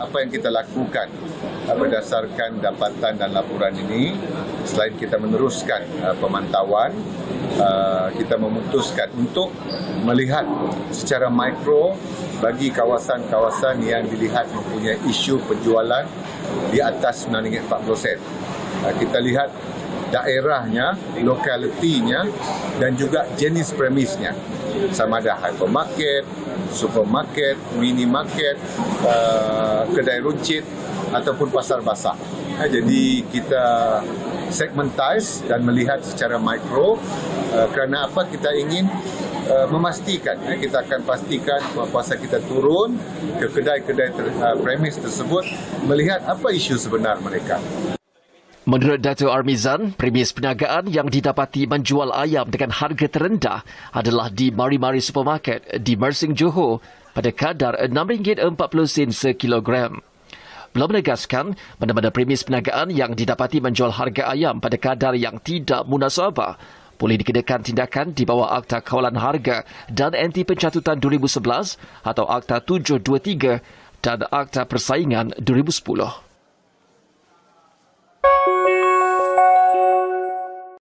Apa yang kita lakukan berdasarkan dapatan dan laporan ini, selain kita meneruskan pemantauan, kita memutuskan untuk melihat secara mikro bagi kawasan-kawasan yang dilihat mempunyai isu penjualan di atas RM9.40. Kita lihat daerahnya, lokalitinya dan juga jenis premisnya. Sama ada hypermarket, supermarket, minimarket, kedai runcit ataupun pasar basah. Jadi kita segmentize dan melihat secara mikro kerana apa kita ingin memastikan. Kita akan pastikan kuasa kita turun ke kedai-kedai premis tersebut melihat apa isu sebenar mereka. Menurut Dato' Armizan, premis perniagaan yang didapati menjual ayam dengan harga terendah adalah di Mari-Mari Supermarket di Mersing, Johor pada kadar RM6.40 sekilogram. Beliau menegaskan mana-mana premis perniagaan yang didapati menjual harga ayam pada kadar yang tidak munasabah boleh dikenakan tindakan di bawah Akta Kawalan Harga dan Anti Pencatutan 2011 atau Akta 723 dan Akta Persaingan 2010.